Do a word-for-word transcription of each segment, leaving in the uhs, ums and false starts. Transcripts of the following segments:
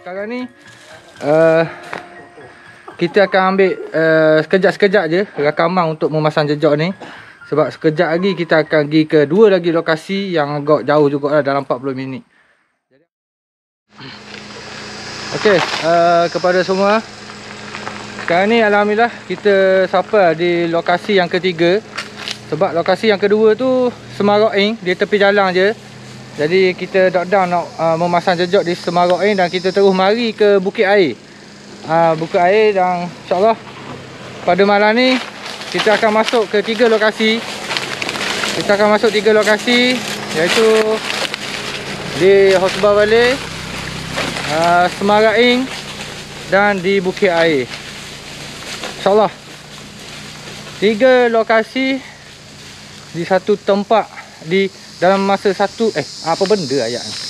Sekarang ni uh, kita akan ambil uh, sekejap-sekejap je rakaman untuk memasang jejak ni. Sebab sekejap lagi kita akan pergi ke dua lagi lokasi yang agak jauh jugalah, dalam empat puluh minit. Okey, uh, kepada semua, sekarang ni alhamdulillah kita sampai di lokasi yang ketiga. Sebab lokasi yang kedua tu Semarok Ing, dia tepi jalan je. Jadi kita dot down nak uh, memasang jejak di Semarok Ing dan kita terus mari ke Bukit Air. Uh, Bukit Air, dan insyaAllah pada malam ni kita akan masuk ke tiga lokasi. Kita akan masuk tiga lokasi, iaitu di Hosbah Valley, uh, Semarok Ing dan di Bukit Air. InsyaAllah tiga lokasi di satu tempat, di dalam masa satu eh apa benda ayat ni.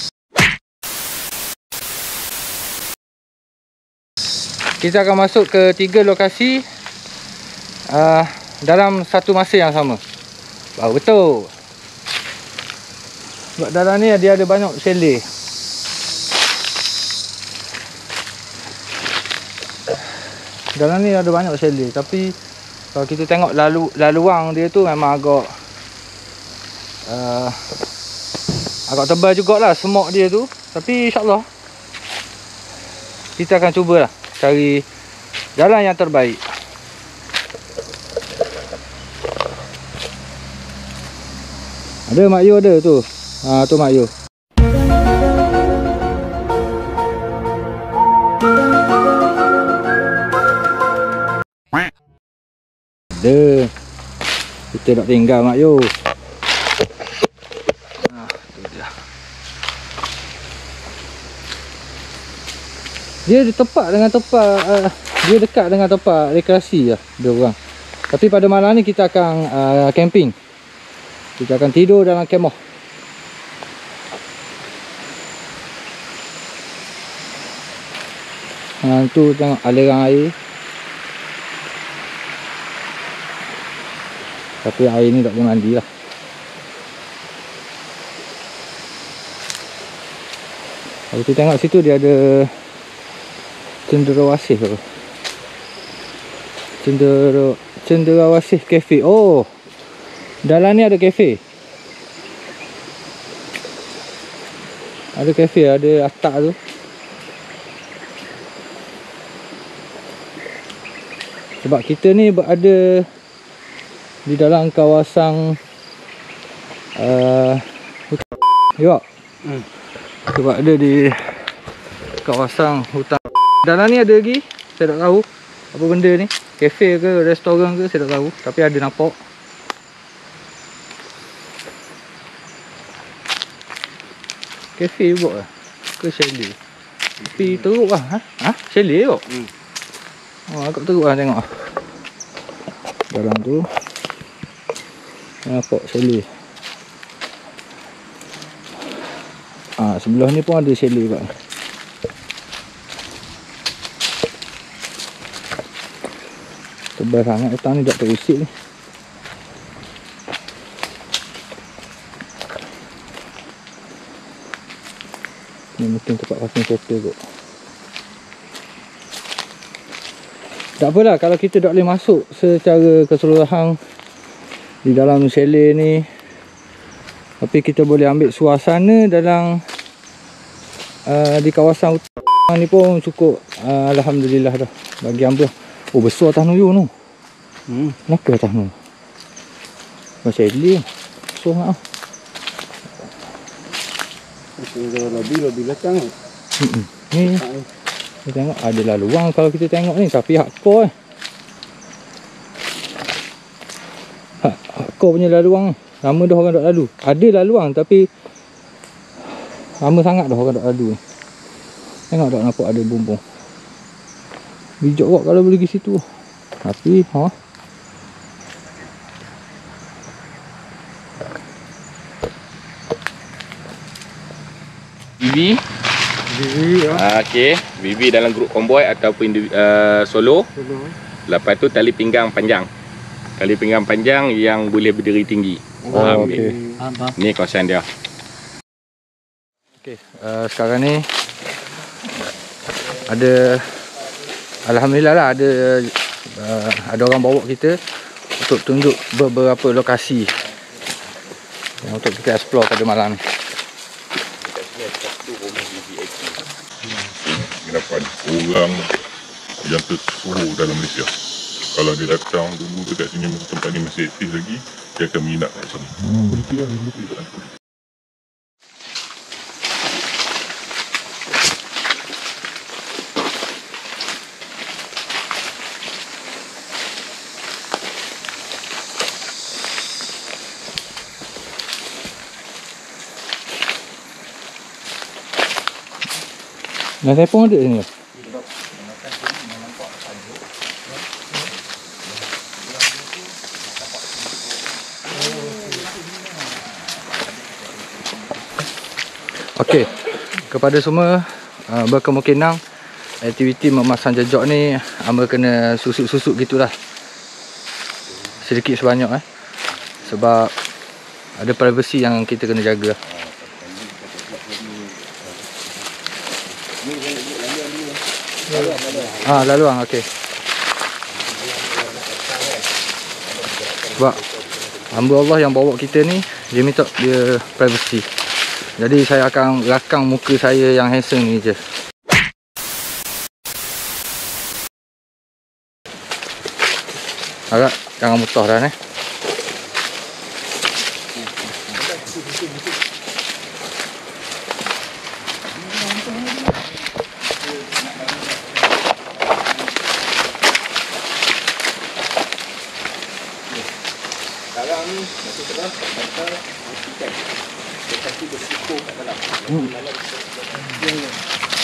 Kita akan masuk ke tiga lokasi uh, dalam satu masa yang sama. Baru betul. Sebab dalam ni dia ada banyak chalet. Dalam ni ada banyak chalet, tapi kalau kita tengok lalu laluang dia tu memang agak uh, agak tebal jugalah semak dia tu. Tapi insyaAllah kita akan cubalah cari jalan yang terbaik. Ada Mak Yu ada tu. Ha, tu Mak Yu. Ada. Kita nak tinggal Mak Yu. Ha, tu dia. Dia tepat dengan tempat uh, dia dekat dengan tempat rekreasi lah dia orang. Tapi pada malam ni kita akan uh, camping. Kita akan tidur dalam kemah. Ha, tu tengok aliran air. Tapi air ni tak boleh mandi lah. Kalau kita tengok situ dia ada Cenderawasih tu. Cendera Cenderawasih Cafe. Oh, dalam ni ada kafe. Ada kafe, ada atap tu. Sebab kita ni berada di dalam kawasan uh, hutan. Ya. Hmm. Sebab ada di kawasan hutan. Dalam ni ada lagi, saya tak tahu apa benda ni. Kafe ke, restoran ke, saya tak tahu. Tapi ada nampak. Kafe buat lah ke chalet? Tapi teruk lah. Ha? Ha? Chalet kot? Hmm. Oh, agak teruk lah tengok. Dalam tu nampak chalet. Ah, sebelah ni pun ada chalet kat. Tebal sangat petang ni, tak terusik ni. Ni mungkin tempat parking kereta kot. Tak apalah kalau kita tak boleh masuk secara keseluruhan di dalam chalet ni, tapi kita boleh ambil suasana dalam uh, di kawasan hutan ni pun cukup. uh, Alhamdulillah dah bagi hamba. Oh, besar atas Nuyu tu. Hmm. Kenapa atas Nuyu? Macam chalet besar sangat. Lebih-lebih belakang ni. Hmm. Ni kita tengok ada laluang kalau kita tengok ni, tapi hardcore eh. Ha, hardcore punya laluang. Lama dah orang tak lalu. Ada laluang tapi lama sangat dah orang tak lalu. Tengok tak nampak ada bumbung. Bijak kot kalau boleh pergi situ. Tapi ha. B B. B B ya. Ah, okey, B B dalam grup konvoy ataupun uh, solo. Solo. Lepas tu tali pinggang panjang. Tali pinggang panjang yang boleh berdiri tinggi. Oh, okey. Ni kawasan dia. Okey, uh, sekarang ni ada alhamdulillah lah ada uh, ada orang bawa kita untuk tunjuk beberapa lokasi yang untuk kita explore pada malam ni. Penginapan orang yang tersuruh dalam Malaysia. Kalau dia datang dulu dekat sini, tempat ni masih aktif lagi, dia akan minat kat sini. Hmm. Dah tepung ada sini. Okey, kepada semua uh, berkemungkinan aktiviti memasang jejak ni hamba kena susuk-susuk gitulah. Sedikit sebanyak eh. Sebab ada privacy yang kita kena jaga. Ah, laluan, okey. Sebab hamba Allah yang bawa kita ni, dia minta dia privacy. Jadi saya akan rakang muka saya yang handsome ni je. Agak jangan mutah dah ni. Sekarang ni masih terus pasal ikan. Dia kasi bersikup kat dalam. Hmm. Ya ya.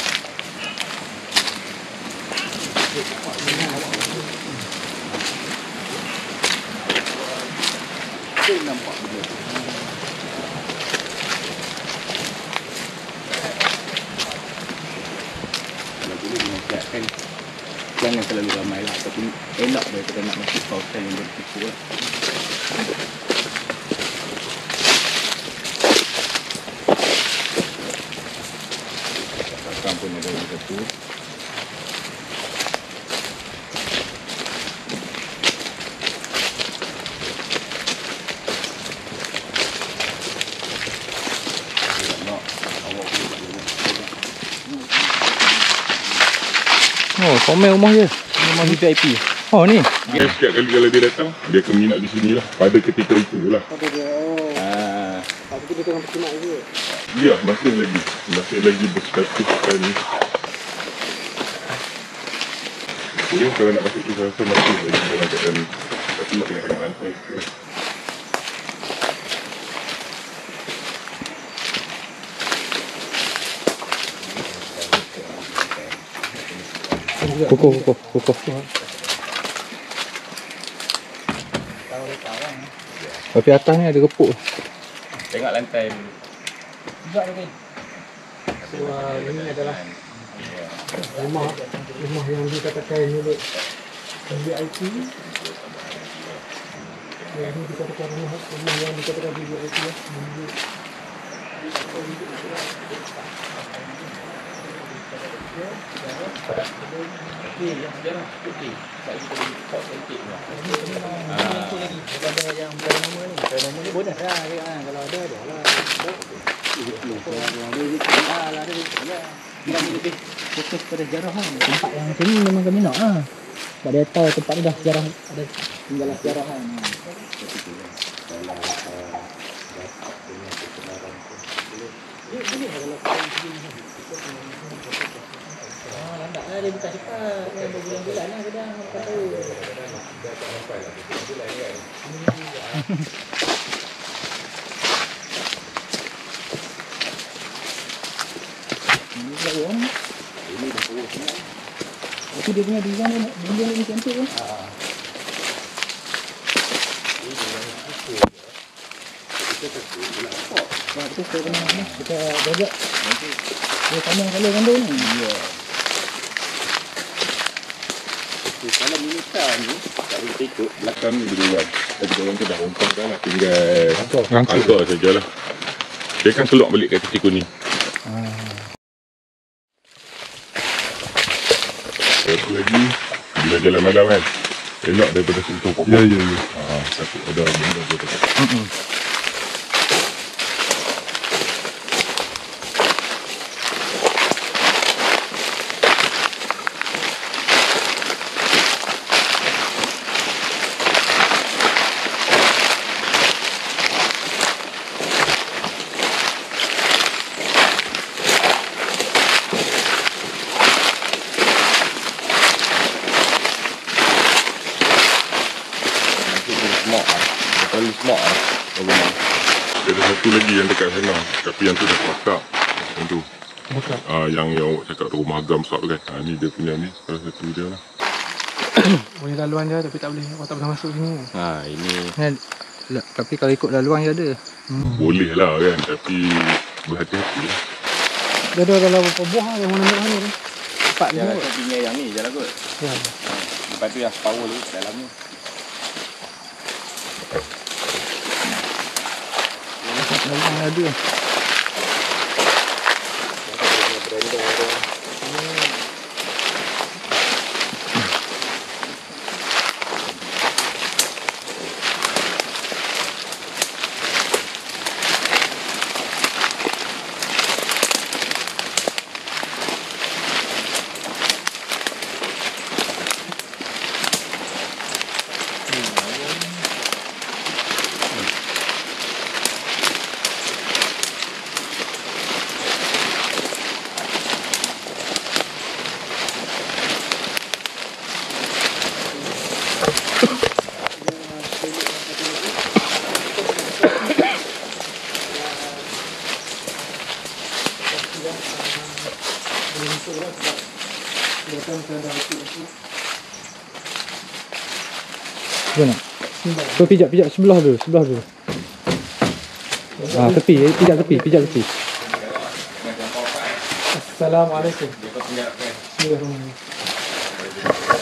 Dia nampak dia. Kalau boleh dinasihatkan jangan terlalu ramai lah, tapi elak dia kita nak masuk kawasan yang berisiko lah. Belakang pun ada yang satu. Oh, komen rumah dia. Rumah V I P. Oh ni. Dia setiap kali kalau dia datang, dia akan minat di sini lah. Pada ketika itu lah. Pada dia, oh. Ah. Tapi dia tengah berkenak juga. Ya, masih lagi. Masih lagi berstatus sekali. Dia kalau nak masuk ke kawasan masih lagi dalam keadaan. Tapi kena kena lantai. Kukuh, kukuh, kukuh. Tapi atas ni ada gepuk. Tengok lantai. Juga lagi. So, uh, ini adalah rumah rumah yang dikatakan milik V I P. Yang ini dikatakan rumah rumah yang dikatakan V I P. Okey, yang sejarah okey. Saya kita report sedikit lah. Ah, itu lagi daripada yang paranormal ni. Paranormal ni bonus lah dia, ha. Kalau ada ada lah. Kalau ada rezeki lah lah ada rezeki lah. Kita lebih fokus pada sejarah kan. Tempat yang sini memang kami nak lah. Sebab dia tahu tempat ni dah sejarah, ada tinggal sejarah kan. Ah, lambat lah dia buka cepat. Kan berbulan-bulan lah kadang tak tahu. Dah tak sampai lah bulan kan. Ini pula orang. Ini dah terus sangat. Tapi dia punya design ni benda ni cantik kan? Haa. Ini yang suku je. Kita tersebut nak nampak. Sebab tu saya kena ni. Kita jajak. Nanti dia sama kalau kandung ni. Ya. Kalau militar ni, tak boleh ikut. Belakang ni boleh buat. Tapi orang tu dah rongkong dah lah. Tinggal angkor sajalah. Dia akan keluar balik kat titik kuning. Satu lagi, bila jalan malam kan, elok daripada sentuh pokok. Ya, ya, ya. Ha, takut ada benda dia dekat. Mm-mm. Smok ah. Terlalu smok ah. Ada satu lagi yang dekat sana, tapi yang tu dah kotak. Yang tu. Ah, yang yang awak cakap rumah agam besar tu kan. Ha, ni dia punya ni, salah satu dia lah. Boleh laluan je tapi tak boleh. Awak tak boleh masuk sini. Ha, ini Kan, la- tapi kalau ikut laluan je ada. Boleh lah kan, tapi berhati-hati lah. Dia ada dalam beberapa buah yang warna merah ni. Empat yang dia. rasa tinggal yang ni je lah kot. Ya. Lepas tu yang separuh lagi dalam ni. Laluan ada. Mana? Kau pijak, pijak sebelah dulu, sebelah dulu. Ah, tepi, eh, pijak tepi, pijak tepi. Assalamualaikum. Dia kau tinggal kan. Bismillahirrahmanirrahim.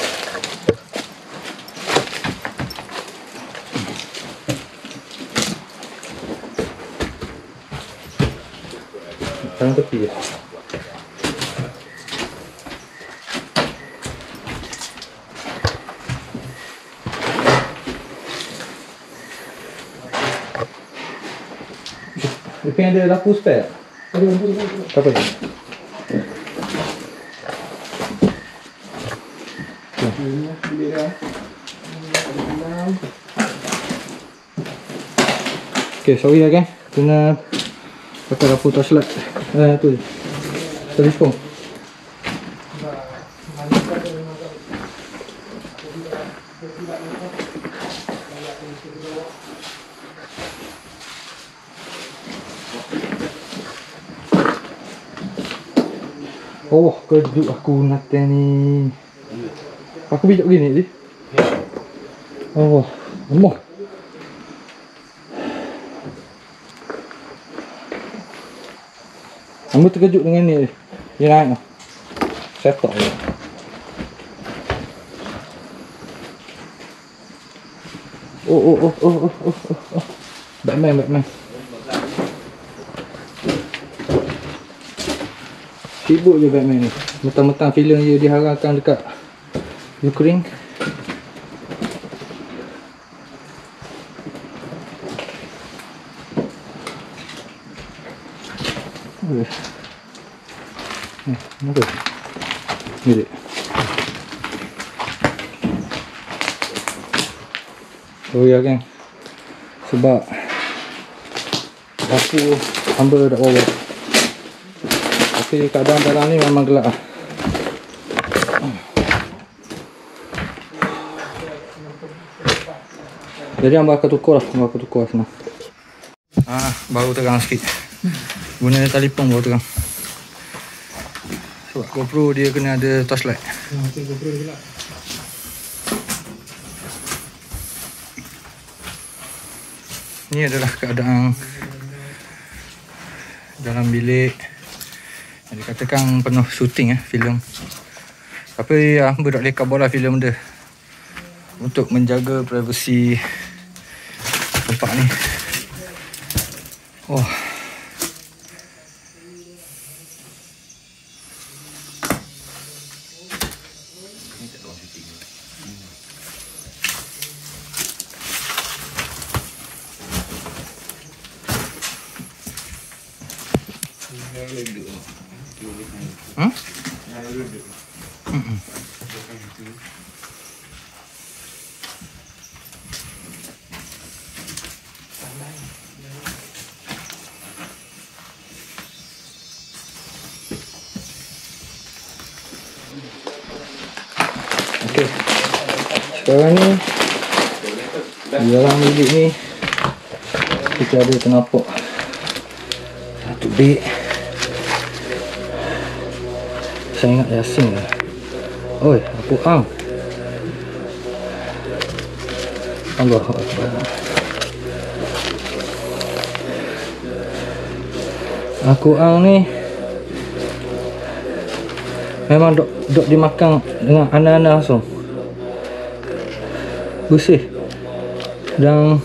Sekarang tepi je. Depan ada lampu spare? Ada ada ada. Tak apa ni? Ini bilik dia. Okay, sorry lah kan. Kena pakai lampu torchlight. Eh, tu je. Telefon. Oh, kejut aku nanti ni. Aku bijak begini je. Oh, lemah. Aku terkejut dengan ni. Dia naik lah. Setok je. Oh, oh, oh, oh, oh, oh, oh. Batman, Batman. Sibuk je Batman ni. Mentang-mentang filem dia diharapkan dekat Ukraine. Eh, eh, mana? Ni dia. Oh ya kan. Sebab aku hamba tak bawa. Tapi keadaan dalam ni memang gelap lah. Jadi hamba akan tukar lah. Hamba akan tukar lah senang. Ah, baru terang sikit. Guna telefon baru terang. Sebab GoPro dia kena ada torchlight. Okey, GoPro dia gelap. Ini adalah keadaan dalam bilik yang dikatakan penuh syuting eh, filem. Tapi ya, hamba tak boleh kabur lah filem dia untuk menjaga privasi tempat ni. Oh. Hmm? Hmm. Okey. Sekarang ni di dalam bilik ni kita ada ternampok satu beg. Saya ingat Yasin lah. Oi, aku ang. Allahu Akbar. Aku ang ni memang dok dok dimakan dengan anak-anak langsung. Bersih. Dan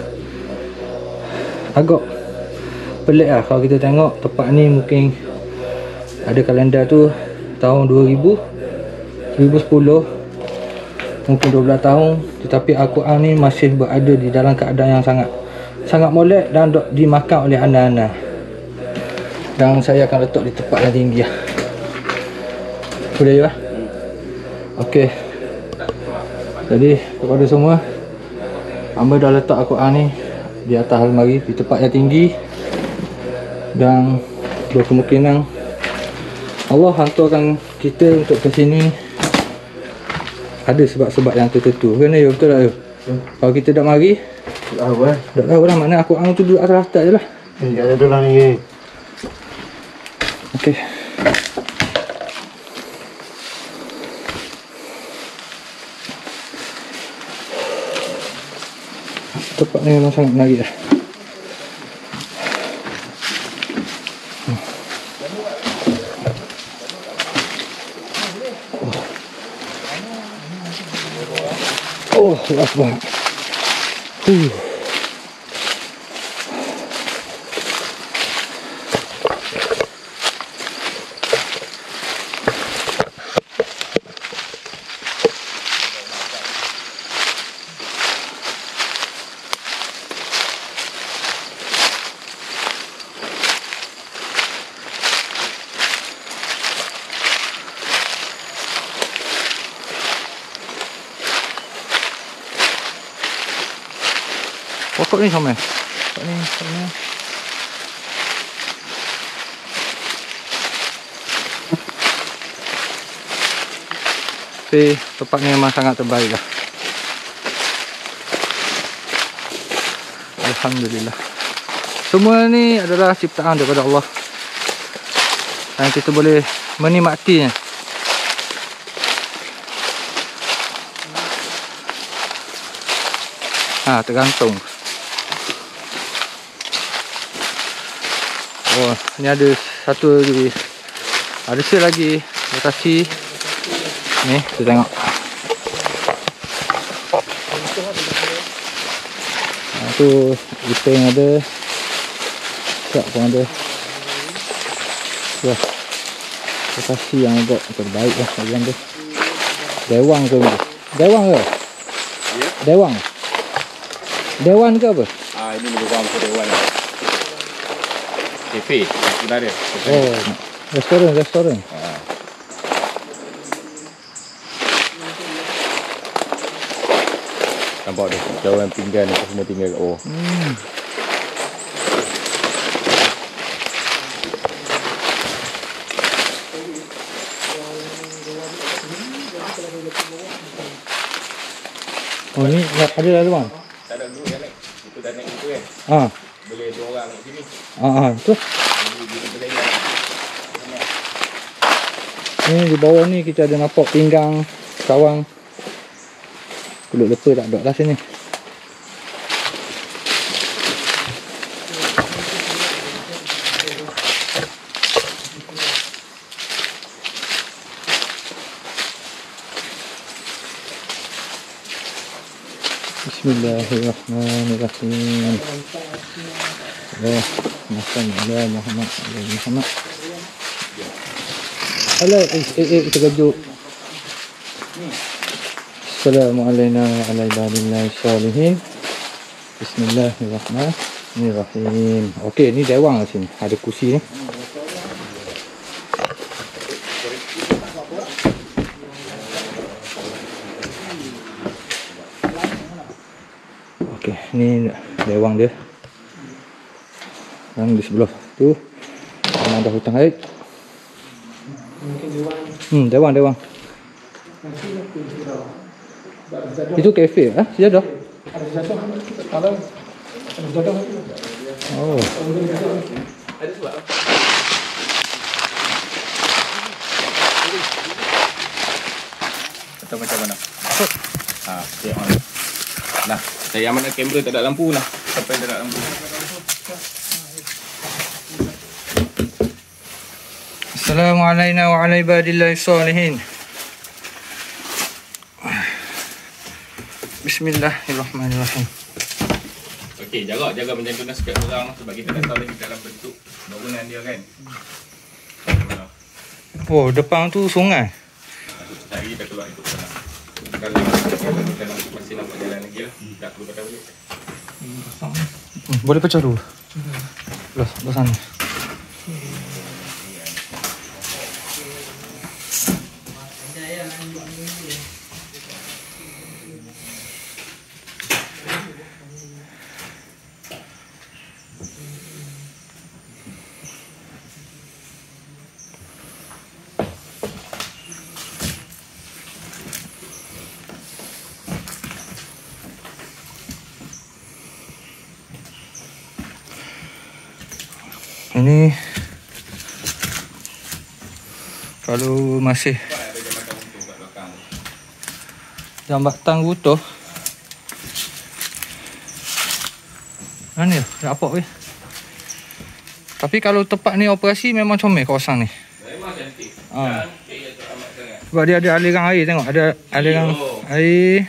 agak pelik lah kalau kita tengok tempat ni. Mungkin ada kalender tu tahun dua ribu, dua ribu sepuluh, mungkin dua belas tahun, tetapi Al-Quran ni masih berada di dalam keadaan yang sangat sangat molek dan dok dimakan oleh anak-anak. Dan saya akan letak di tempat yang tinggi lah. Boleh lah. Okey. Jadi kepada semua, hamba dah letak Al-Quran ni di atas almari di tempat yang tinggi, dan berkemungkinan Allah hantarkan kita untuk ke sini ada sebab-sebab yang tertentu. Kan ya, betul tak ya? Hmm. Kalau kita tak mari, tak tahu eh. Tak tahu lah, mana Al-Quran tu duduk atas atas je lah. Eh, tak ada tu lah ni. Okey. Tempat ni memang sangat menarik lah. Oh, Akbar. Uh. Pokok ni sama. Pokok ni sama. Tapi tempat ni memang sangat terbaik lah. Alhamdulillah. Semua ni adalah ciptaan daripada Allah, dan kita boleh menikmatinya. Ha, tergantung. Oh, ni ada satu lagi. Ada sel lagi lokasi. Ni, kita tengok. Ha, tu iping ada. Tak pun ada. Ya. Lokasi yang agak terbaik lah bagian tu. Dewang ke? Dewang ke? Ya. Dewang. Dewan ke apa? Ah, ini lebih kurang ke dewan. Cafe, sudah ada. Oh, restoran, restoran. Ah. Nampak tu, cawan pinggan apa semua tinggal kat bawah. Hmm. Oh, ni ada dalam bang? Tak ada dulu yang naik. Itu dah naik itu kan. Ah. Boleh dua orang kat sini. Ah, ah, tu. Ni di bawah ni kita ada nampak pinggang, sawang. Kulit leper tak ada lah sini. Bismillahirrahmanirrahim. Allahumma shalli ala Muhammad wa ala Muhammad. Alah, eh, eh, eh, terkejut. Assalamualaikum warahmatullahi wabarakatuh. Bismillahirrahmanirrahim. Okey, ni dewang kat sini. Ada kursi ni. Ni dewang dia. Dan di sebelah tu ada hutan air. Hmm, dewang dewang. Itu kafe ah, sejadah. Ada jatuh. Kalau ada jatuh. Oh. Ada sebab apa? Atau macam mana? Ha, stay on. Nah, saya amankan kamera tak ada lampu lah. Sampai tak ada lampu. Assalamualaikum wa ala ibadillahi salihin. Bismillahirrahmanirrahim. Okey, jaga jaga macam tu nak sikit orang sebab kita tak tahu lagi dalam bentuk bangunan dia kan. Oh, depan tu sungai. Hari dah keluar itu sana. Kalau kalau kita masih nampak jalan lagi lah, tak perlu patah balik. Hmm, boleh pecah dulu. Belah, belah sana. Ini kalau masih jambatan butuh. Mana ya? Tak apa weh. Tapi kalau tempat ni operasi memang comel kawasan ni. Memang cantik. Ha. Cantik ya tu amat sangat. Sebab dia ada aliran air, tengok ada aliran air.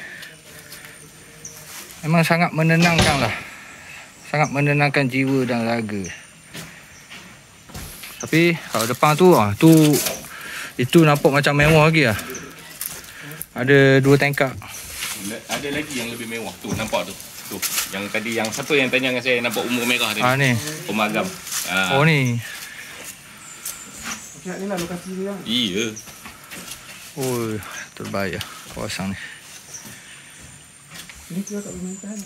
Memang sangat menenangkan lah. Sangat menenangkan jiwa dan raga. Tapi kalau depan tu ah tu itu nampak macam mewah lagi lah. Ada dua tingkap. Ada lagi yang lebih mewah tu, nampak tu. Tu, yang tadi yang siapa yang tanya dengan saya nampak umur merah tadi. Ah ni. Rumah agam. Ha. Oh ni. Pihak ni lah lokasi dia. Iya. Oh, terbaik lah kawasan ni. Ni kira tak boleh tahan.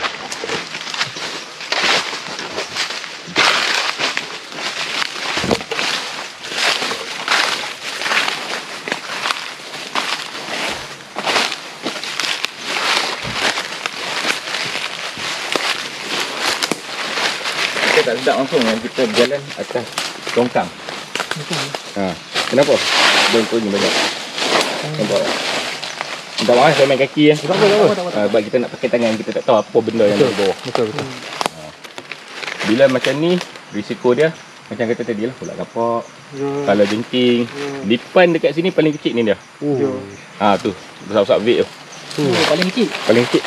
Kita tak sedap langsung yang kita berjalan atas longkang. Ha. Kenapa? Dongkol ni banyak. Nampak tak? Minta maaf saya main kaki ya. Tak apa, tak apa. Ha, sebab kita nak pakai tangan, kita tak tahu apa benda yang ada di bawah. Betul betul. Ha. Bila macam ni, risiko dia macam kata tadi lah, pulak kapak, Ya. kalau jengking. Lipan dekat sini paling kecil ni dia. Oh. Ha tu, besar-besar vape tu. Tu. Oh, paling kecil. Paling kecil.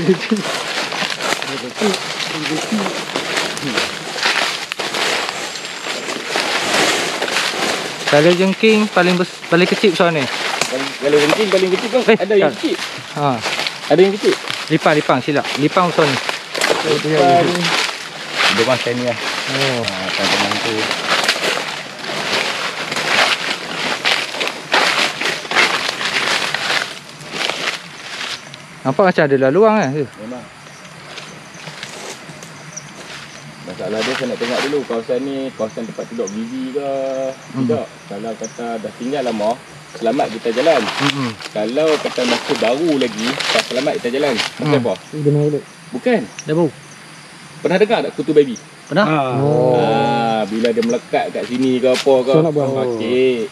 Kalau jengking paling bes, paling kecil besar ni. Paling, kalau jengking paling kecil pun Eh, ada yang tak. kecil. Ha. Ada yang kecil. Lipang lipang silap. Lipang besar ni. Lipan. Dia macam ni lah. Oh. Ha, tangan tu. Nampak macam ada laluan kan? Memang. Masalah dia saya nak tengok dulu kawasan ni, kawasan tempat duduk busy ke tidak. Hmm. Kalau kata dah tinggal lama, selamat kita jalan. Hmm. Kalau kata masih baru lagi, tak selamat kita jalan. Macam Hmm. apa? Dia mau duduk. Bukan. Dah bau. Pernah dengar tak kutu baby? Pernah? Oh. Ah, bila dia melekat kat sini ke apa ke. So nak buang. Okey.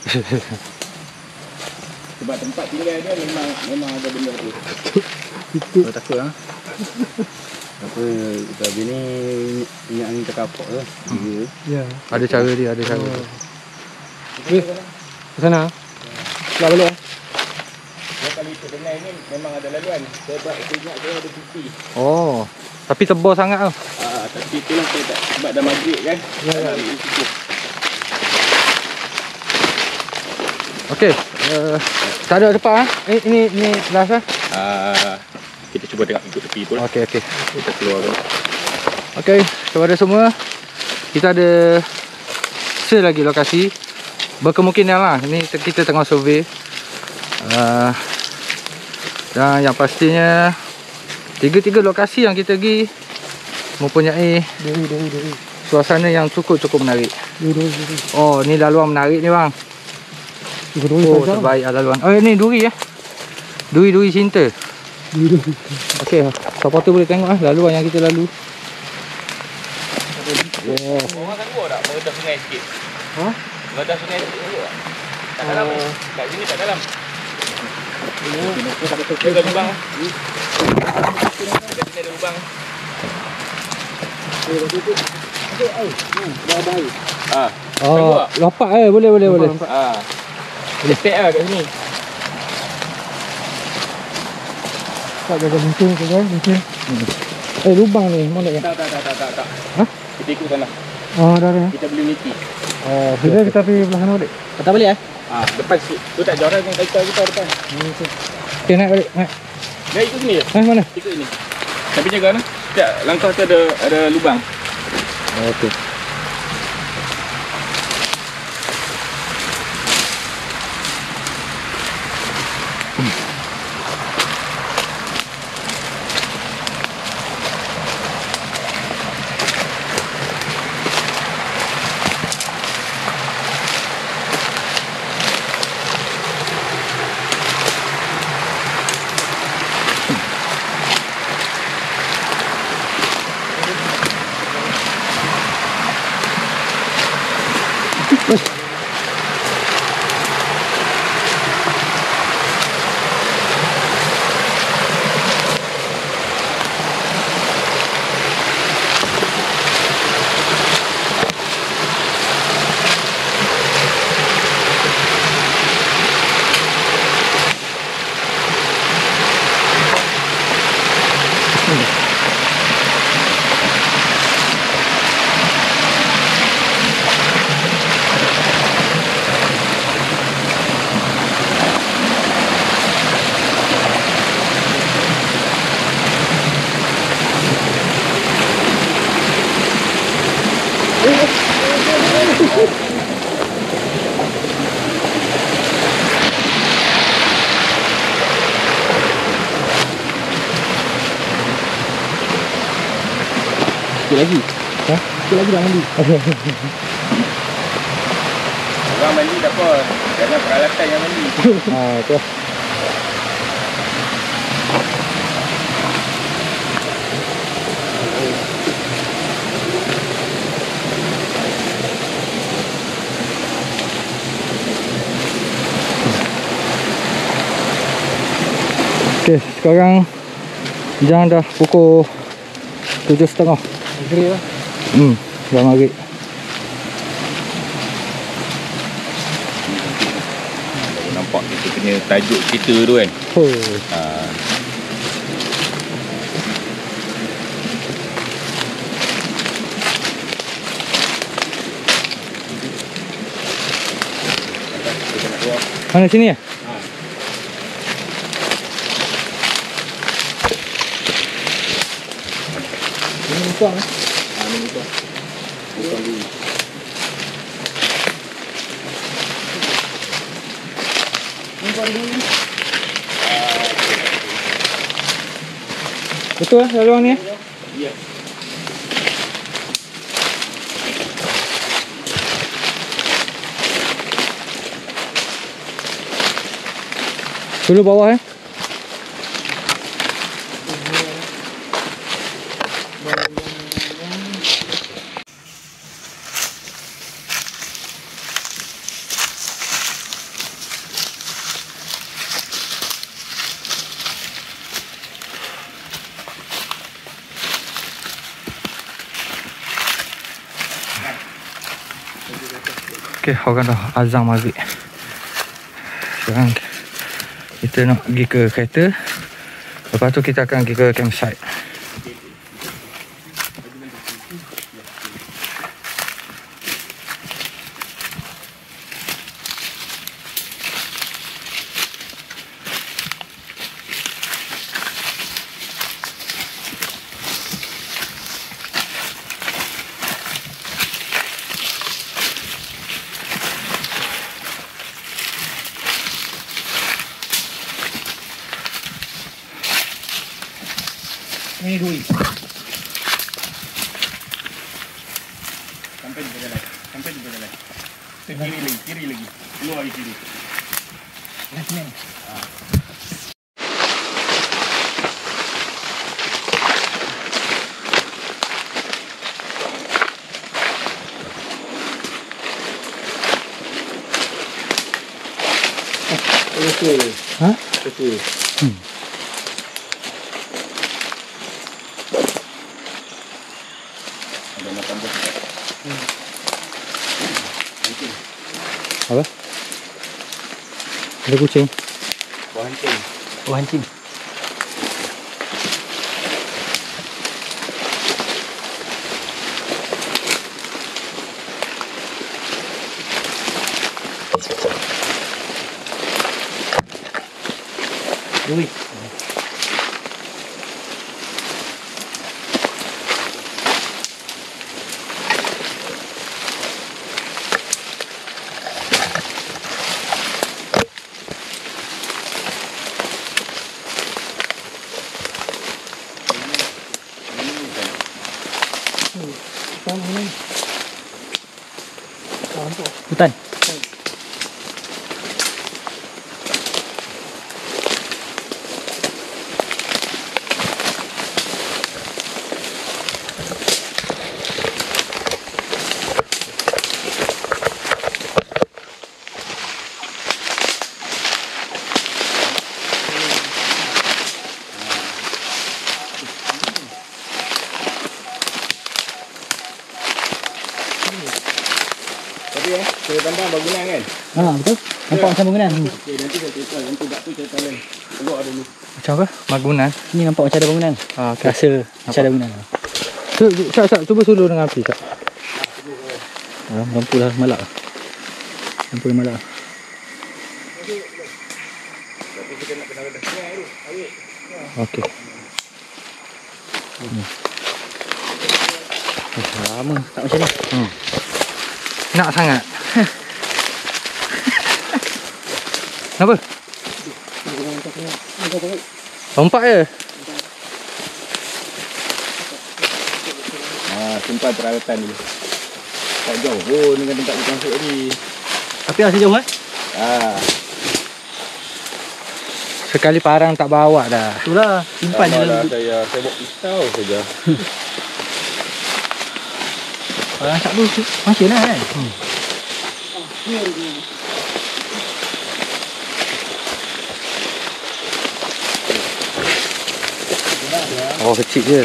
Sebab tempat tinggal dia memang memang ada benda tu. Oh, takut ah. Apa kita ni minyak ni terkapok tu. Dia. Ya. Ada cara dia, ada cara dia. Weh. Ke sana. Keluar balik eh. Dia kalau ikut dengar ni memang ada laluan. Sebab saya ingat dia ada putih. Oh. Tapi tebal sangat tau. Ah, tapi itulah saya tak sebab dah maghrib kan. Ya, ya. Ambil cukup. Okey. Uh, tak ada depan ah. Eh, ini ini last ah. Ah, kita cuba tengok ikut tepi tu lah. Okey okey. Kita keluar dulu. Okey, kepada semua, kita ada selagi lokasi. Berkemungkinan lah, ni kita tengah survey. Uh, dan yang pastinya Tiga-tiga lokasi yang kita pergi mempunyai Duri, duri, duri. suasana yang cukup-cukup menarik. Duri, duri. Oh, ni laluan menarik ni bang. Duri, Oh, saja. terbaik lah laluan. Oh, ni duri ya. Duri-duri cinta. Duri. Okey, siapa tu boleh tengok ah laluan yang kita lalu. Orang kan gua tak meredah sungai sikit. Ha? Meredah sungai sikit dulu tak? Tak dalam ni. Kat sini tak dalam. Dia ada lubang. Dekat sini ada lubang. Ah, Oh, lapak eh, boleh boleh boleh. ah. Dia step lah kat sini. Tak jaga muncul ke kan? Muncul. Eh, lubang ni mana ya? Tak, tak, tak, tak, tak, tak. Ha? Kita ikut sana. Oh, dah dah. Kita boleh niti. Oh, Bila kita pergi belah sana balik. Patah balik eh? Ah, depan sikit. Tu tak jorang yang kaitan kita depan. okey naik balik, naik. Dia ikut sini je. Eh, mana? Ikut ini. Tapi jaga nah. Setiap langkah tu ada ada lubang. Oh, okey. Sikit lagi. Ha? Sikit lagi dah mandi. Orang mandi tak apa. Jangan peralatan yang mandi. Ah, tu. Okey, sekarang jam dah pukul tujuh setengah. Maghrib lah. Hmm, dah maghrib. Nampak kita punya tajuk cerita tu kan. Oh, Ah. mana sini ya? Ini musuh eh. Ah, ni tu. Bukan dulu. Betul lah laluan ni. Ya. Dulu bawah eh. Okey, orang dah azam maghrib. Sekarang kita nak pergi ke kereta. Lepas tu kita akan pergi ke campsite. ni dua. Sampai di jalan. Sampai di jalan. Ke kiri lagi, kiri lagi. Keluar lagi kiri. Nah, sini. Okey. Ha? Okey. Hmm. Ada nak tambah. Apa? Ada kucing. Buah hancing. Oh, hancing. Ui. Hutan. Tapi eh, saya pandang bangunan kan. Ha, betul. Nampak macam bangunan. Hmm. Okey, nanti saya cerita. Nanti tak tu cerita lain. Tengok ada dulu. Macam apa? Bangunan. Ni nampak macam ada bangunan. Ah, okay. Rasa macam ada bangunan. Tu, Syak, Syak, cuba suluh dengan api, Syak. Ah, lampu dah malak. Lampu dah malak. Tapi kita nak kena redah. Ni air tu. Air. Okey. Hmm. Eh, lama tak macam ni. Hmm. Nak sangat. Kenapa? Lompat je. Ah, simpan peralatan dulu. Tak jauh pun dengan tempat kita masuk tadi. Tapi rasa jauh eh? Ah, Sekali parang tak bawa dah. Itulah, simpan je lah dalam. saya saya bawa pisau saja. Orang tak dulu macam lah kan? Hmm. Oh, kecil je.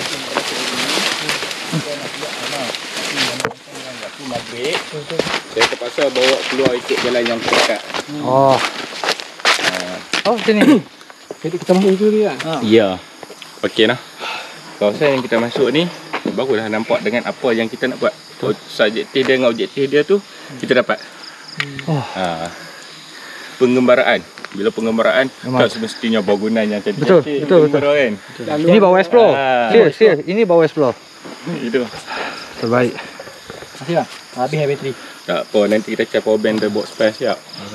Aku maghrib. Saya terpaksa bawa keluar ikut jalan yang dekat. Oh. Oh, macam ni. Jadi kita masuk itu dia. Ha. Ya. Okey nah. Kawasan yang kita masuk ni baguslah nampak dengan apa yang kita nak buat. Subjektif dia dengan objektif dia tu kita dapat. Oh. Ha. Pengembaraan. Bila pengembaraan Memang. tak semestinya bangunan yang cantik. Betul, betul, betul. Kan? Ini bawa explore. Ah. Serius, serius. Ini bawa explore. Itu. Terbaik. Masih bang? Habis dah bateri. Tak apa, nanti kita cari power bank dia buat spare siap.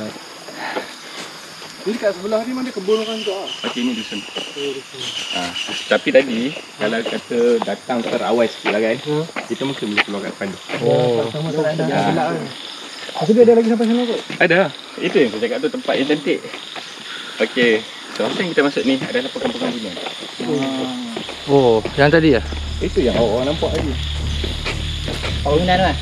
Ini kat sebelah ni mana kebun orang tu ah. Okey, ni dusun. Ha. Tapi tadi kalau kata datang terawal sikit lah kan, Hmm. kita mungkin boleh keluar kat depan tu. Oh. Sama tu dah Ah. Sebelah kan. Tapi dia ada lagi sampai sana kot. Ada. Itu yang saya cakap tu, tempat yang cantik. Okey. Kawasan yang kita masuk ni adalah perkampungan dunia. Oh, yang tadi ya? Itu yang orang nampak tadi. Bangunan lah.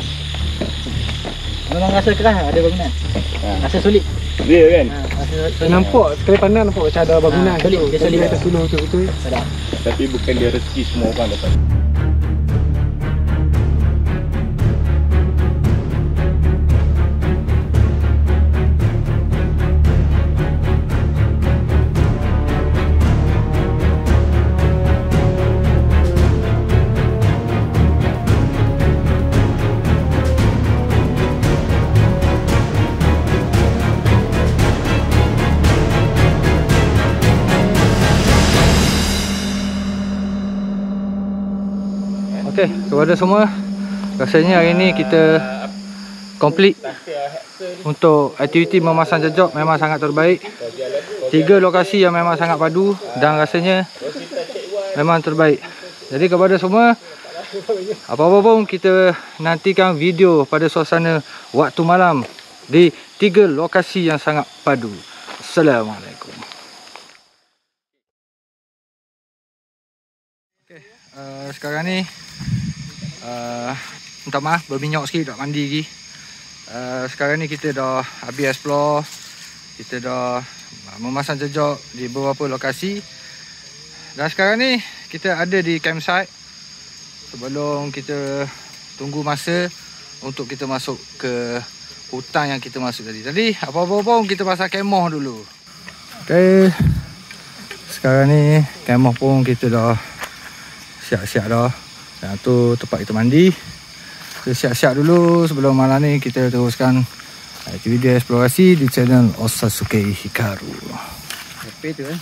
Memang rasa keras ada bangunan. Ha. Rasa solid. Dia kan. Ha, rasa solid. Nampak sekali pandang nampak macam ada bangunan. Ah, solid, tu. dia solid. Dia atas sulur tu betul. Sedap. Tapi bukan dia rezeki semua orang dapat. Okey, kepada semua, rasanya hari ni kita complete untuk aktiviti memasang jejak. Memang sangat terbaik. Tiga lokasi yang memang sangat padu dan rasanya memang terbaik. Jadi kepada semua, apa-apa pun kita nantikan video pada suasana waktu malam di tiga lokasi yang sangat padu. Assalamualaikum. Okay, uh, sekarang ni uh, minta maaf berminyak sikit, tak mandi lagi. Uh, sekarang ni kita dah habis explore. Kita dah memasang jejak di beberapa lokasi. Dan sekarang ni kita ada di campsite. Sebelum kita tunggu masa untuk kita masuk ke hutan yang kita masuk tadi. Jadi apa-apa pun kita pasang kemah dulu. Okay, sekarang ni kemah pun kita dah siap-siap dah. Dan tu tempat kita mandi. Kita siap-siap dulu sebelum malam ni kita teruskan aktiviti eksplorasi di channel Osazuke Hikaru. Happy tu eh.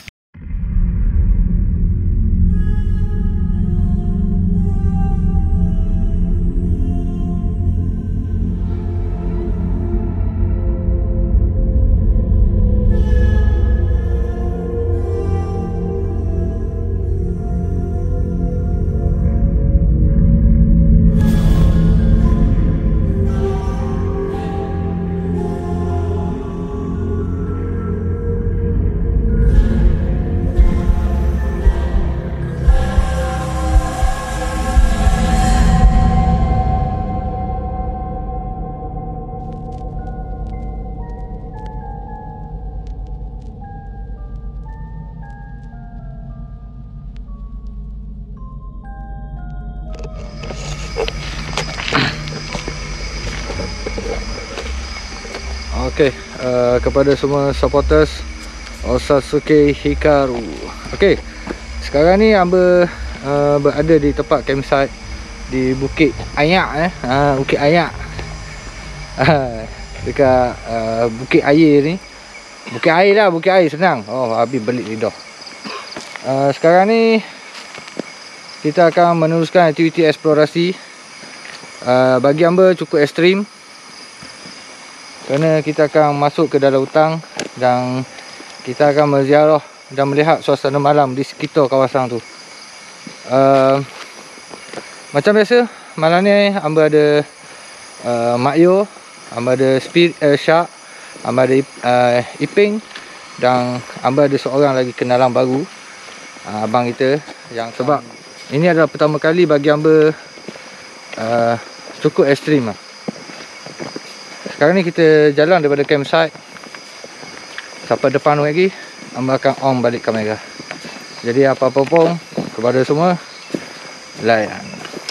Okey, uh, kepada semua supporters Osazuke Hikaru. Okey, sekarang ni hamba uh, berada di tempat campsite di Bukit Ayak eh. Ha, Bukit Ayak. Ha, dekat uh, Bukit Air ni. Bukit Air lah, Bukit Air senang. Oh, habis belit lidah. Uh, sekarang ni kita akan meneruskan aktiviti eksplorasi. Uh, bagi hamba cukup ekstrim. Kerana kita akan masuk ke dalam hutang dan kita akan berziarah dan melihat suasana malam di sekitar kawasan tu. Uh, macam biasa, malam ni hamba ada uh, Mak Yo, hamba ada Spirit, uh, Shark, hamba ada uh, Iping dan hamba ada seorang lagi kenalan baru, uh, abang kita, yang sebab ini adalah pertama kali bagi hamba uh, cukup ekstrim lah. Sekarang ni kita jalan daripada campsite sampai depan lagi, hamba akan on balik kamera. Jadi apa-apa pun kepada semua, layan.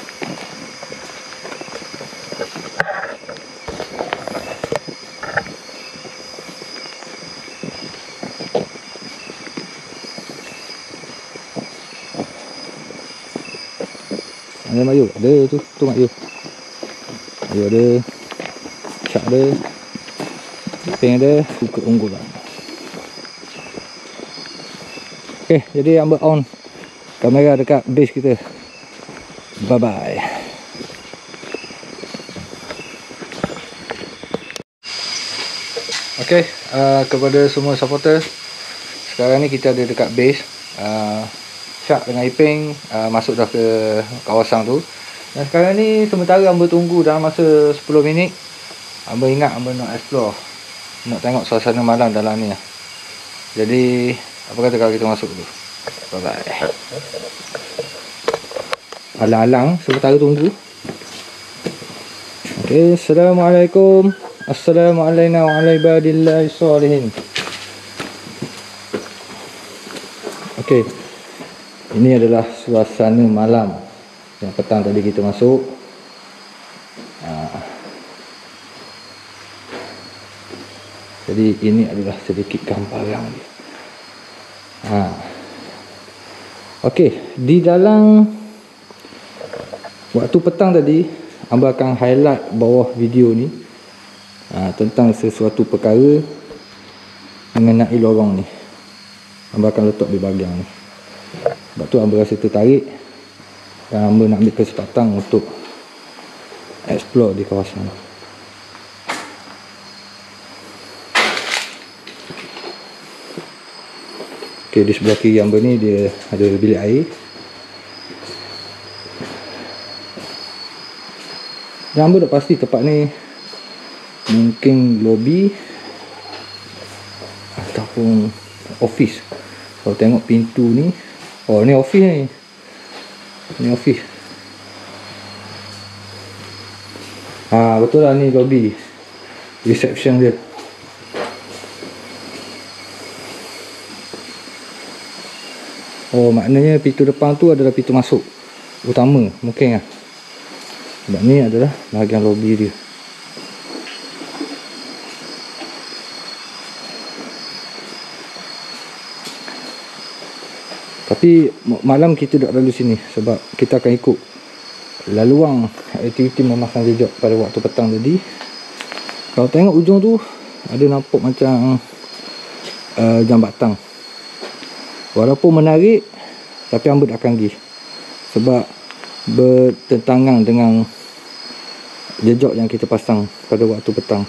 Ada Mak Yu, ada tu, tu Mak Yu. Mak Yu ada. Syak ada, Ping ada, ikut unggulan. Okay, jadi hamba on kamera dekat base kita. Bye bye. Okay, uh, kepada semua supporter, sekarang ni kita ada dekat base. uh, Syak dengan Iping uh, masuk dah ke kawasan tu. Dan sekarang ni sementara hamba tunggu dalam masa sepuluh minit. Hamba ingat hamba nak explore, nak tengok suasana malam dalam ni lah. Jadi apa kata kalau kita masuk dulu. Bye bye. Alang-alang sementara tunggu. Okay, Assalamualaikum. Assalamualaikum warahmatullahi wabarakatuh. Okay, ini adalah suasana malam yang petang tadi kita masuk. Jadi ini adalah sedikit gambaran dia. Ha. Okey, di dalam waktu petang tadi, hamba akan highlight bawah video ni ha, tentang sesuatu perkara mengenai lorong ni. Hamba akan letak di bahagian ni. Sebab tu hamba rasa tertarik dan hamba nak ambil kesempatan untuk explore di kawasan ni. Okay, di sebelah kiri hamba ni dia ada bilik air. Macam Amba dah pasti tempat ni mungkin lobby ataupun office. Kalau tengok pintu ni, oh ni office ni. Ni office. Ah betul lah, ni lobby. Reception dia. Oh maknanya pintu depan tu adalah pintu masuk utama mungkin lah. Sebab ni adalah bahagian lobby dia. Tapi malam kita duduk lalu sini sebab kita akan ikut laluang aktiviti memasang jejak pada waktu petang tadi. Kalau tengok ujung tu ada nampak macam uh, jambatan. Walaupun menarik, tapi Amba tak akan pergi sebab bertentangan dengan jejak yang kita pasang pada waktu petang.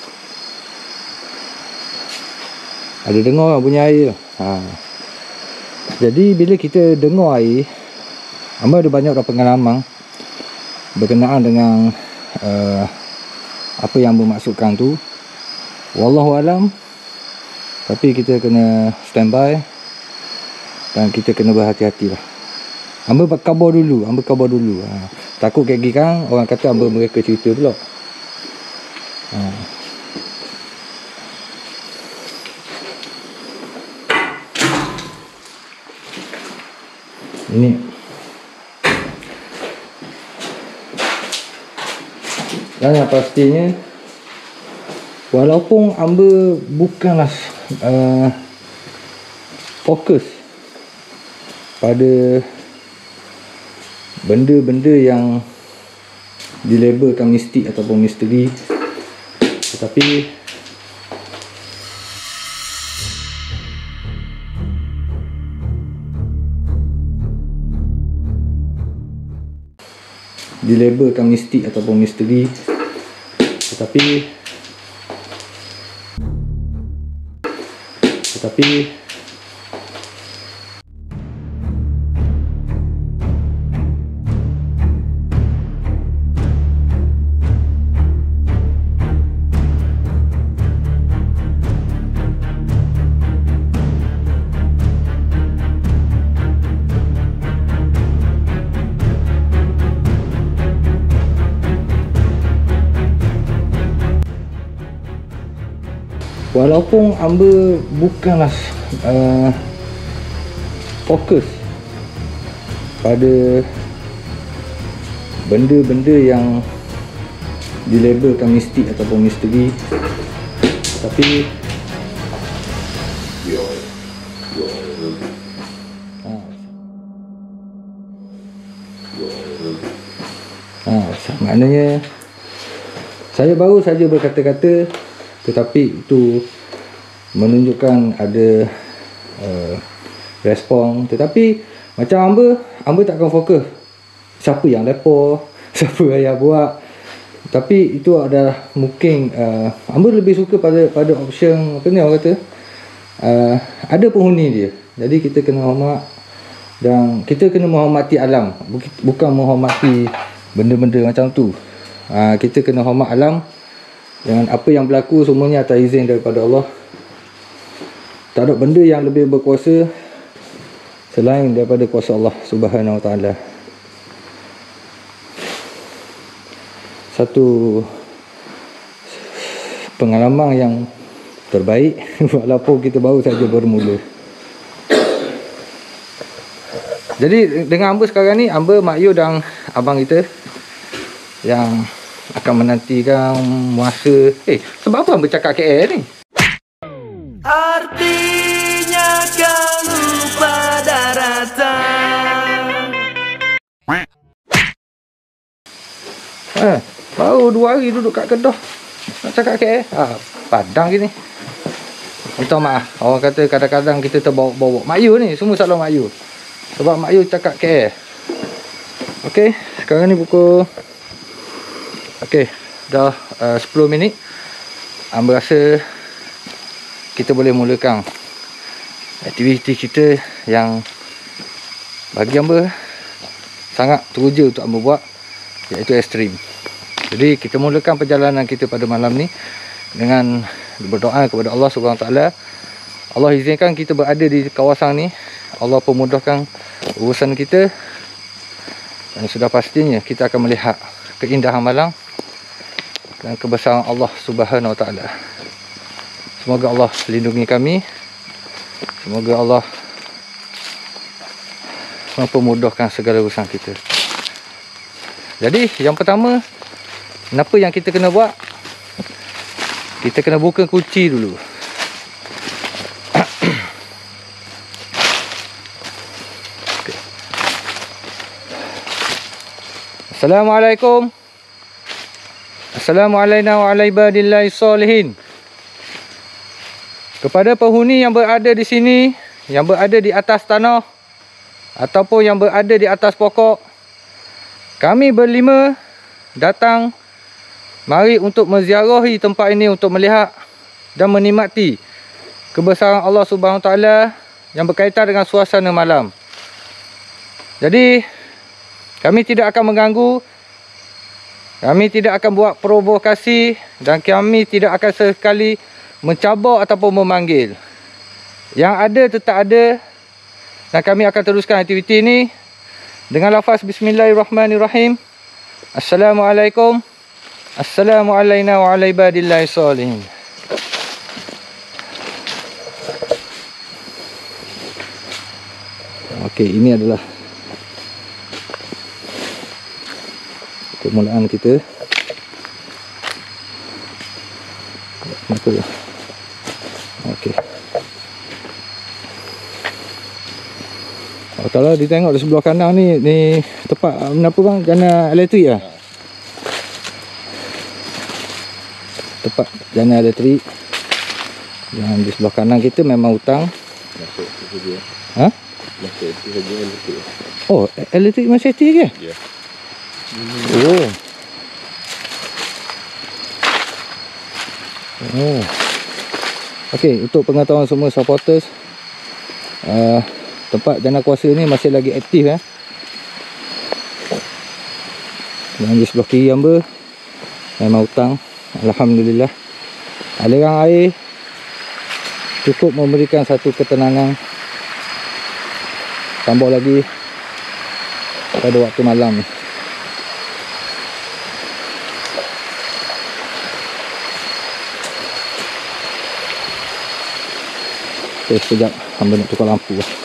Ada dengar bunyi air lah. Ha. Jadi bila kita dengar air, Amba ada banyak dah pengalaman berkenaan dengan uh, apa yang bermaksudkan tu. Wallahualam. Tapi kita kena standby dan kita kena berhati-hati lah. Amba khabar dulu, Amba khabar dulu. Ha. Takut kayak gini kan orang kata Amba mereka cerita pula. Ha. Ini dan yang pastinya, walaupun Amba bukanlah uh, fokus pada benda-benda yang dilabelkan mistik ataupun misteri, tetapi dilabelkan mistik ataupun misteri, tetapi tetapi walaupun Amba bukanlah uh, fokus pada benda-benda yang dilabelkan mistik ataupun misteri, tapi ha, ha, maknanya saya baru saja berkata-kata, tetapi itu menunjukkan ada uh, respon. Tetapi macam Amba, Amba tak akan fokus siapa yang lepo, siapa yang buat. Tapi itu adalah mungkin uh, Amba lebih suka pada pada option apa ni orang kata, uh, ada penghuni dia. Jadi kita kena hormat dan kita kena menghormati alam, bukan menghormati benda-benda macam tu. Uh, kita kena hormat alam. Dengan apa yang berlaku semuanya atas izin daripada Allah. Tak ada benda yang lebih berkuasa selain daripada kuasa Allah Subhanahu Wa Taala. Satu pengalaman yang terbaik walaupun kita baru saja bermula. Jadi dengan Amba sekarang ni, Amba, Mak Yu dan abang kita yang akan menantikan masa. Eh, sebab apa Amba cakap K L ni? Artinya kau lupa daratan. Eh, baru dua hari duduk kat Kedah nak cakap K L. Ah, padang gini. Minta maaf. Orang kata kadang-kadang kita terbawa-bawa. Mak Yu ni, semua salah Mak Yu. Sebab Mak Yu cakap K L. Okey, sekarang ni pukul Okey, dah uh, sepuluh minit. Amba rasa kita boleh mulakan aktiviti kita yang bagi Amba sangat teruja untuk Amba buat, iaitu ekstrim. Jadi kita mulakan perjalanan kita pada malam ni dengan berdoa kepada Allah Subhanahu Wa Taala. Allah izinkan kita berada di kawasan ni. Allah pemudahkan urusan kita. Dan sudah pastinya kita akan melihat keindahan malam dan kebesaran Allah Subhanahu Wa Taala. Semoga Allah lindungi kami. Semoga Allah mempermudahkan segala urusan kita. Jadi yang pertama, kenapa yang kita kena buat? Kita kena buka kunci dulu. Okay. Assalamualaikum. Assalamualaikum wa ala ibadillahi salihin. Kepada penghuni yang berada di sini, yang berada di atas tanah ataupun yang berada di atas pokok, kami berlima datang mari untuk menziarahi tempat ini untuk melihat dan menikmati kebesaran Allah Subhanahu Wa Taala yang berkaitan dengan suasana malam. Jadi kami tidak akan mengganggu, kami tidak akan buat provokasi dan kami tidak akan sekali mencabar ataupun memanggil. Yang ada tetap ada dan kami akan teruskan aktiviti ini dengan lafaz Bismillahirrahmanirrahim. Assalamualaikum. Assalamualaikum wa ala ibadillahi salihin. Okey, ini adalah permulaan kita. Kenapa? Okey. Oh, kalau ditengok di sebelah kanan ni, ni tempat kenapa bang? Jana elektrik lah. Tempat jana elektrik. Yang di sebelah kanan kita memang hutang. Masuk tu saja. Ha? Masuk tu saja elektrik. Oh, elektrik masih aktif ke? Ya. Oh. Oh. Okey, untuk pengetahuan semua supporters, uh, tempat jana kuasa ni masih lagi aktif eh. Dan di sebelah kiri hamba memang hutang. Alhamdulillah. Aliran air cukup memberikan satu ketenangan. Tambah lagi pada waktu malam ni. Okay, sekejap hamba nak tukar lampu lah.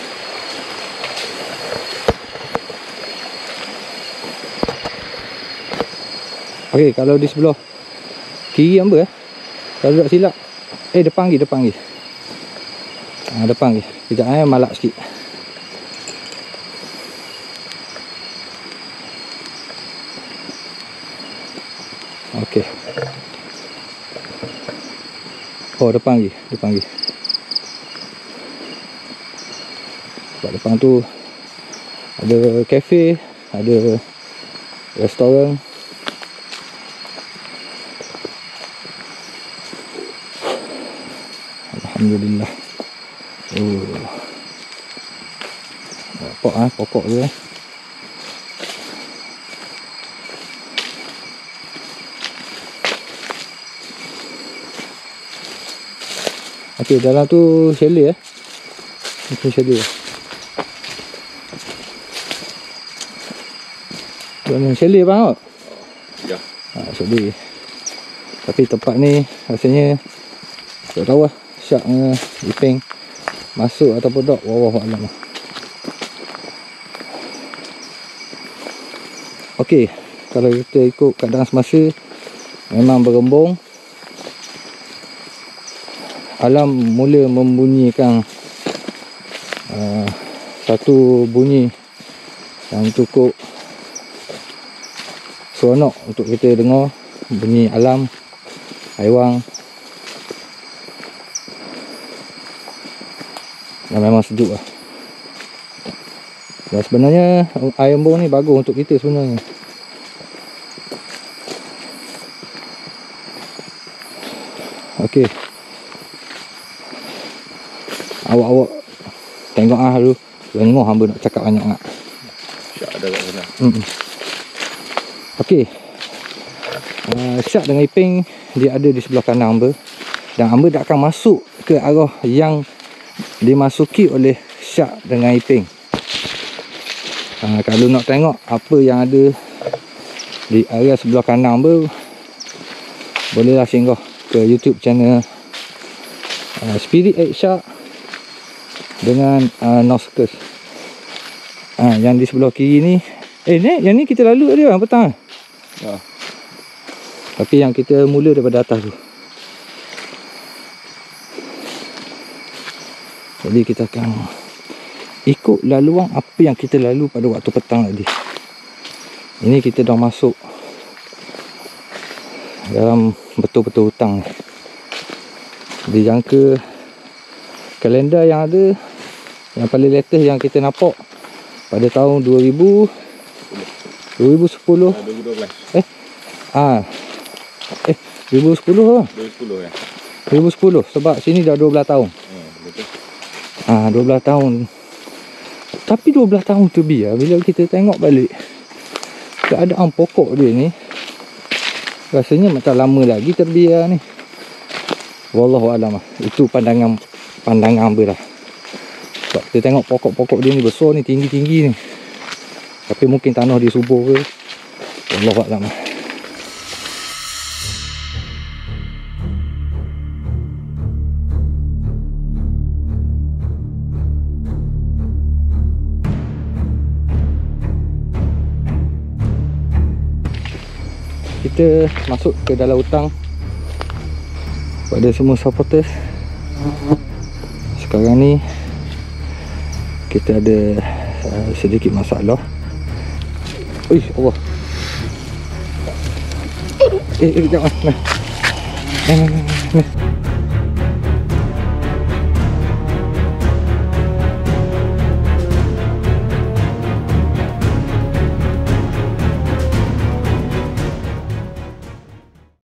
Okey, kalau di sebelah kiri hamba eh, kalau tak silap, eh depan lagi, depan lagi. Ha, depan lagi. Sekejap eh, malak sikit. Okey. Oh, depan lagi, depan lagi. Sebab depan tu ada kafe, ada restoran. Alhamdulillah. Oh. Pokok ah, pokok tu eh. Okey, dalam tu chalet eh. Itu chalet. Dalam chalet bang. Ya. Ha, chalet. Tapi tempat ni rasanya tak tahu lah. Syak dengan Iping masuk ataupun tak, wallahu a'lam. Okey, kalau kita ikut keadaan semasa memang berembung. Alam mula membunyikan uh, satu bunyi yang cukup seronok untuk kita dengar. Bunyi alam, haiwan. Dan memang sejuk lah. Dan sebenarnya air embung ni bagus untuk kita sebenarnya. Okey. Awak-awak tengok ah dulu. Lengoh hamba nak cakap banyak nak. Syak ada kat sana. Hmm. Okey. uh, Syak dengan Iping dia ada di sebelah kanan Amba, dan Amba tak akan masuk ke arah yang dimasuki oleh Syak dengan Iping. uh, Kalau nak tengok apa yang ada di area sebelah kanan Amba, bolehlah singgah ke YouTube channel uh, Spirit X Shark dengan uh, Noscus. uh, Yang di sebelah kiri ni, Eh ni, yang ni kita lalu tadi bang, petang. Ha. Tapi yang kita mula daripada atas tu. Jadi kita akan ikut laluan apa yang kita lalu pada waktu petang tadi. Ini kita dah masuk dalam betul-betul hutang. Dijangka kalender yang ada, yang paling latest yang kita nampak pada tahun dua ribu sepuluh. dua ribu dua belas. Eh ah eh dua ribu sepuluh lah. dua ribu sepuluh ya. dua ribu sepuluh sebab sini dah dua belas tahun. Hmm, betul. Ah dua belas tahun. Tapi dua belas tahun tu biar bila kita tengok balik keadaan pokok dia ni, rasanya macam lama lagi terbiar ni. Wallahualam lah. Itu pandangan pandangan Amba lah. Sebab kita tengok pokok-pokok dia ni besar ni, tinggi-tinggi ni. Tapi mungkin tanah dia subur ke, Wallahualam lah. Kita masuk ke dalam hutang. Pada semua supporters, sekarang ni kita ada uh, sedikit masalah. Ui, Allah. Eh, eh, kejap. Nah. Nah, nah, nah, nah.